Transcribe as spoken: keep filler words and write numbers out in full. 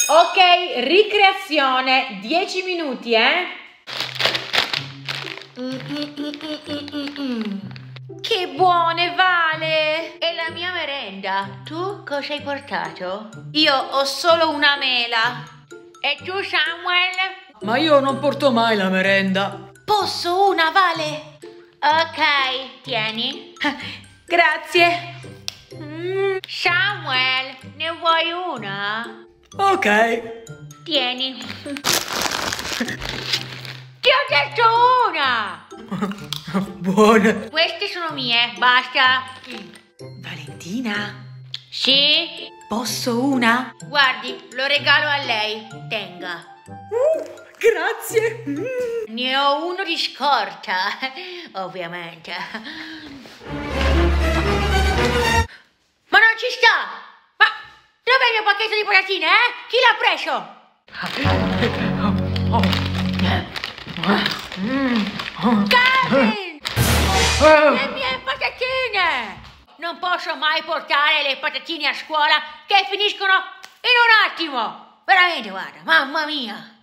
Ok, ricreazione, dieci minuti, eh? Mm, mm, mm, mm, mm, mm. Che buone, Vale! È la mia merenda. Tu cosa hai portato? Io ho solo una mela. E tu, Samuel? Ma io non porto mai la merenda. Posso una, Vale? Ok, tieni. Grazie. Mm, Samuel, ne vuoi una? Ok. Tieni. Ti ho detto una! Buone. Queste sono mie, basta. Valentina, Sì? posso una? Guardi, lo regalo a lei. Tenga. Uh, grazie. Mm. Ne ho uno di scorta, ovviamente. Ma non ci sta! Ma dov'è il mio pacchetto di patatine, eh? Chi l'ha preso? Kevin! Le mie patatine! Non posso mai portare le patatine a scuola che finiscono in un attimo! Veramente, guarda, mamma mia!